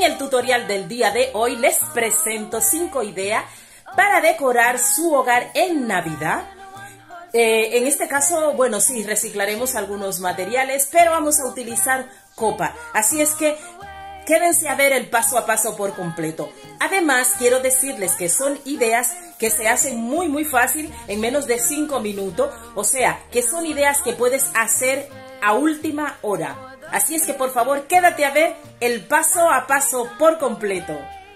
En el tutorial del día de hoy les presento 5 ideas para decorar su hogar en Navidad. En este caso, bueno, sí, reciclaremos algunos materiales, pero vamos a utilizar copa. Así es que quédense a ver el paso a paso por completo. Además, quiero decirles que son ideas que se hacen muy fácil en menos de 5 minutos. O sea, que son ideas que puedes hacer a última hora. Así es que por favor quédate a ver el paso a paso por completo.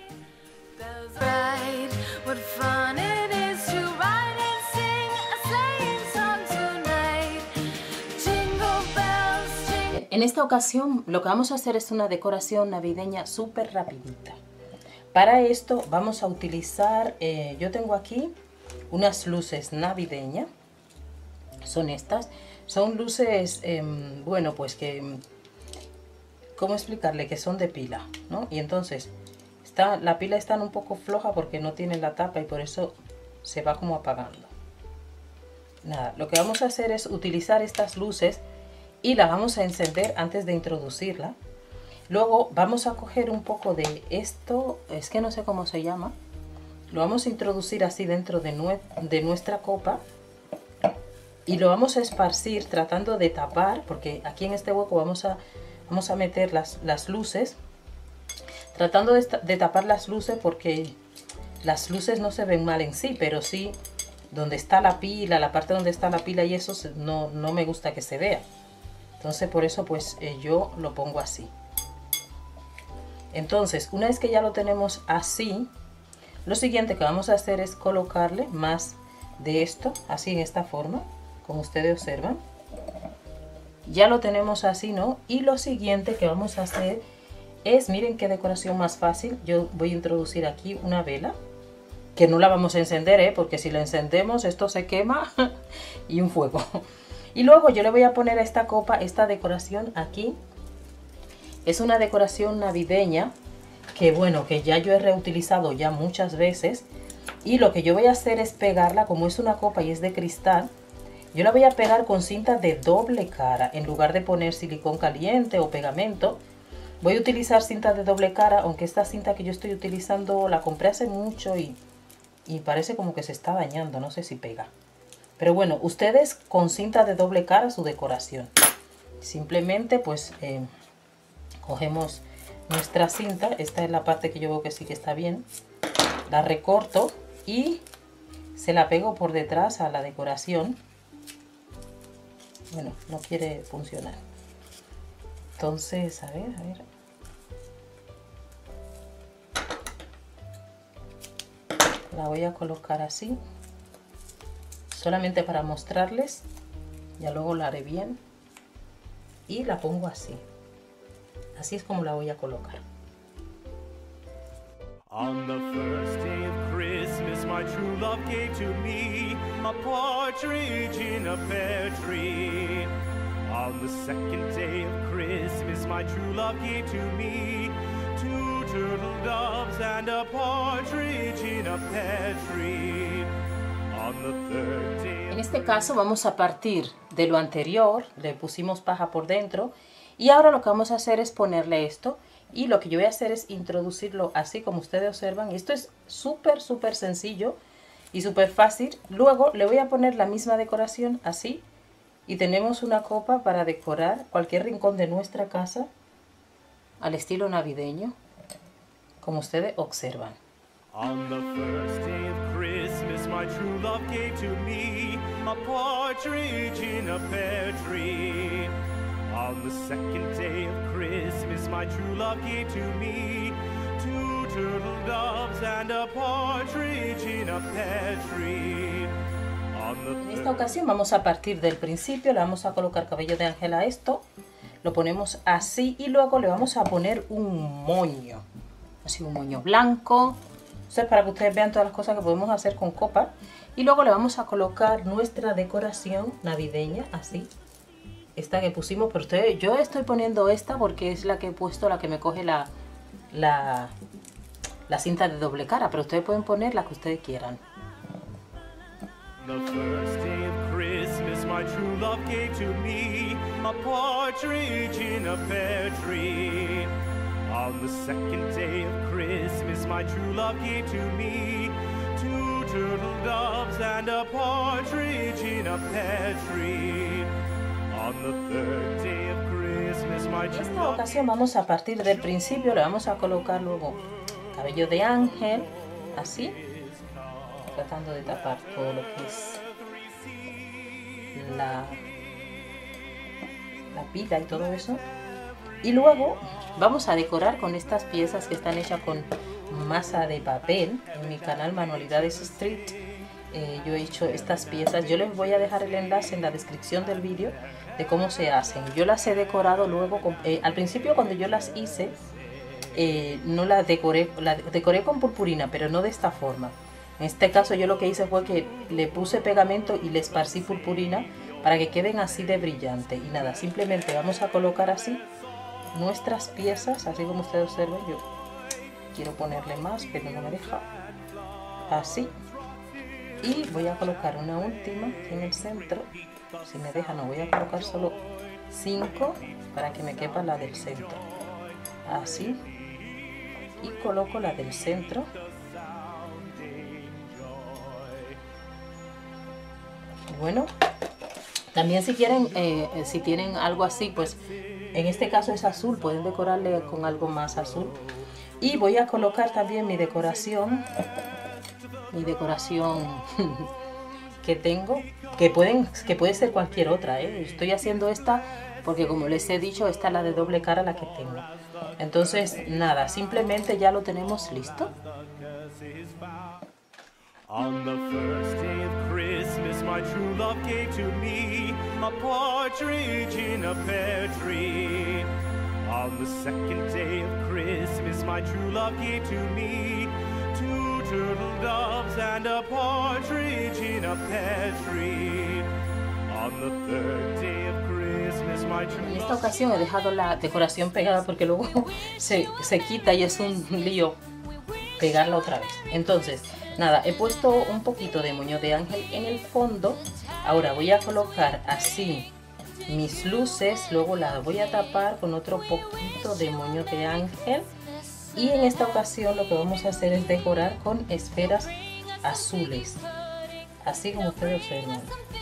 En esta ocasión lo que vamos a hacer es una decoración navideña súper rapidita. Para esto vamos a utilizar, yo tengo aquí unas luces navideñas. Son estas, son luces, bueno, pues que... ¿Cómo explicarle? Que son de pila, ¿no? Y entonces, la pila está un poco floja porque no tiene la tapa y por eso se va como apagando. Nada, lo que vamos a hacer es utilizar estas luces y las vamos a encender antes de introducirla. Luego vamos a coger un poco de esto, es que no sé cómo se llama. Lo vamos a introducir así dentro de nuestra copa. Y lo vamos a esparcir tratando de tapar, porque aquí en este hueco vamos a meter las luces, tratando de tapar las luces, porque las luces no se ven mal en sí, pero sí donde está la pila, la parte donde está la pila y eso no me gusta que se vea. Entonces por eso pues yo lo pongo así. Entonces una vez que ya lo tenemos así, lo siguiente que vamos a hacer es colocarle más de esto, así en esta forma, como ustedes observan. Ya lo tenemos así, ¿no? Y lo siguiente que vamos a hacer es, miren qué decoración más fácil. Yo voy a introducir aquí una vela, que no la vamos a encender, porque si la encendemos esto se quema y un fuego. Y luego yo le voy a poner a esta copa esta decoración aquí. Es una decoración navideña que, bueno, que ya yo he reutilizado ya muchas veces. Y lo que yo voy a hacer es pegarla, como es una copa y es de cristal. Yo la voy a pegar con cinta de doble cara. En lugar de poner silicón caliente o pegamento, voy a utilizar cinta de doble cara, aunque esta cinta que yo estoy utilizando la compré hace mucho y parece como que se está dañando, no sé si pega. Pero bueno, ustedes con cinta de doble cara su decoración. Simplemente pues cogemos nuestra cinta, esta es la parte que yo veo que sí que está bien, la recorto y se la pego por detrás a la decoración. Bueno, no quiere funcionar. Entonces, a ver. La voy a colocar así. Solamente para mostrarles. Ya luego la haré bien. Y la pongo así. Así es como la voy a colocar. On the first day of Christmas, my true love gave to me a partridge in a pear tree. On the second day of Christmas, my true love gave to me 2 turtle doves and a partridge in a pear tree. On the third day. En este caso vamos a partir de lo anterior, le pusimos paja por dentro y ahora lo que vamos a hacer es ponerle esto. Y lo que yo voy a hacer es introducirlo así como ustedes observan. Esto es súper sencillo y súper fácil. Luego le voy a poner la misma decoración así. Y tenemos una copa para decorar cualquier rincón de nuestra casa al estilo navideño, como ustedes observan. On the first day of Christmas, my true love gave to me a partridge in a pear tree. On the second day of Christmas, my true love gave to me 2 turtle doves and a partridge in a pear tree. En esta ocasión vamos a partir del principio, le vamos a colocar cabello de ángel a esto, lo ponemos así y luego le vamos a poner un moño, así un moño blanco. Esto es para que ustedes vean todas las cosas que podemos hacer con copa. Y luego le vamos a colocar nuestra decoración navideña así. Esta que pusimos, pero ustedes, yo estoy poniendo esta porque es la que he puesto, la que me coge la cinta de doble cara, pero ustedes pueden poner la que ustedes quieran. The first day of Christmas, my true love gave to me a partridge in a pear tree. On the second day of Christmas, my true love gave to me 2 turtle doves and a partridge in a pear tree. On the third day of Christmas, my En true esta love. ocasión vamos a partir del principio, le vamos a colocar luego cabello de ángel, así, tratando de tapar todo lo que es la pila y todo eso. Y luego vamos a decorar con estas piezas que están hechas con masa de papel. En mi canal Manualidades Street yo he hecho estas piezas. Yo les voy a dejar el enlace en la descripción del vídeo de cómo se hacen. Yo las he decorado luego con, al principio cuando yo las hice no las decoré, decoré con purpurina, pero no de esta forma. En este caso yo lo que hice fue que le puse pegamento y le esparcí purpurina para que queden así de brillante. Y nada, simplemente vamos a colocar así nuestras piezas, así como ustedes observen. Yo quiero ponerle más, pero no me deja. Así. Y voy a colocar una última en el centro. Si me deja, no, voy a colocar solo 5 para que me quepa la del centro. Así. Y coloco la del centro. Bueno, también si quieren, si tienen algo así, pues en este caso es azul, pueden decorarle con algo más azul. Y voy a colocar también mi decoración que tengo, que puede ser cualquier otra, Estoy haciendo esta porque, como les he dicho, esta es la de doble cara la que tengo. Entonces nada, simplemente ya lo tenemos listo. On the first day of Christmas, my true love gave to me a partridge in a pear tree. On the second day of Christmas, my true love gave to me 2 turtle doves and a partridge in a pear tree. On the third day of Christmas, my true En esta love. ocasión he dejado la decoración pegada porque luego se quita y es un lío pegarla otra vez. Entonces nada, he puesto un poquito de moño de ángel en el fondo. Ahora voy a colocar así mis luces, luego las voy a tapar con otro poquito de moño de ángel. Y en esta ocasión lo que vamos a hacer es decorar con esferas azules, así como ustedes observan.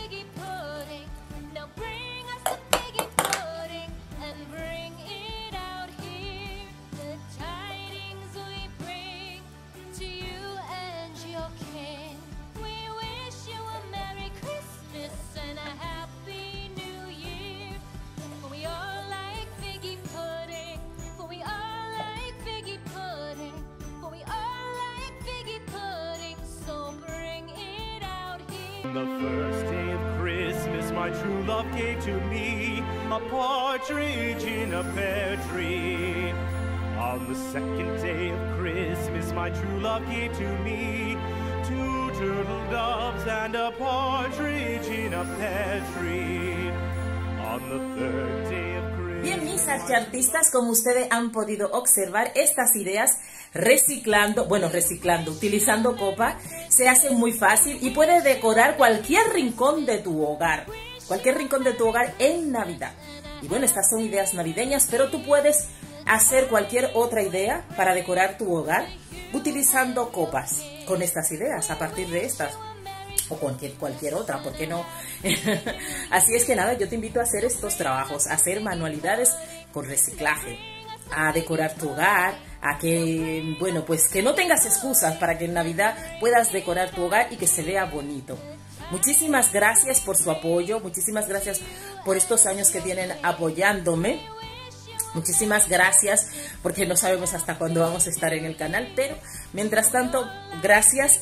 On the first day of Christmas, my true love gave to me a partridge in a pear tree. On the second day of Christmas, my true love gave to me 2 turtle doves and a partridge in a pear tree. On the third day of Christmas. Bien, mis artistas, como ustedes han podido observar, estas ideas reciclando, utilizando copa, se hacen muy fácil y puedes decorar cualquier rincón de tu hogar. Cualquier rincón de tu hogar en Navidad. Y bueno, estas son ideas navideñas, pero tú puedes hacer cualquier otra idea para decorar tu hogar utilizando copas con estas ideas, a partir de estas. O cualquier otra, ¿por qué no? Así es que nada, yo te invito a hacer estos trabajos, a hacer manualidades con reciclaje, a decorar tu hogar, a que, bueno, pues que no tengas excusas para que en Navidad puedas decorar tu hogar y que se vea bonito. Muchísimas gracias por su apoyo, muchísimas gracias por estos años que tienen apoyándome. Muchísimas gracias, porque no sabemos hasta cuándo vamos a estar en el canal, pero mientras tanto, gracias.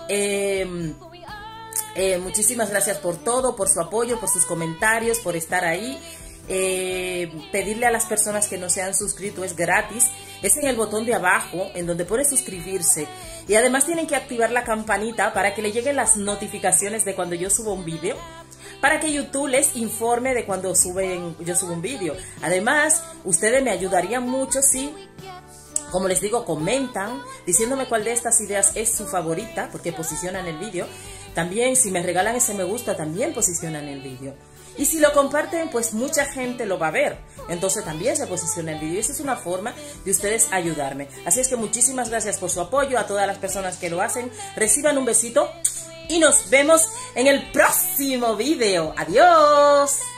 Muchísimas gracias por todo, por su apoyo, por sus comentarios, por estar ahí. Pedirle a las personas que no se han suscrito, es gratis, es en el botón de abajo en donde pone suscribirse, y además tienen que activar la campanita para que le lleguen las notificaciones de cuando yo subo un vídeo, para que YouTube les informe de cuando yo subo un vídeo. Además, ustedes me ayudarían mucho si, como les digo, comentan diciéndome cuál de estas ideas es su favorita, porque posicionan el vídeo. También, si me regalan ese me gusta, también posicionan el vídeo. Y si lo comparten, pues mucha gente lo va a ver. Entonces también se posiciona el vídeo. Esa es una forma de ustedes ayudarme. Así es que muchísimas gracias por su apoyo, a todas las personas que lo hacen. Reciban un besito y nos vemos en el próximo vídeo. ¡Adiós!